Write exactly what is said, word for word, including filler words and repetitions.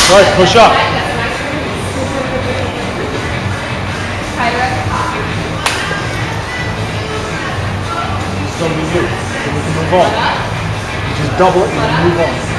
Right, push up. It's going to be you. So we can move on. You just double it and then move on.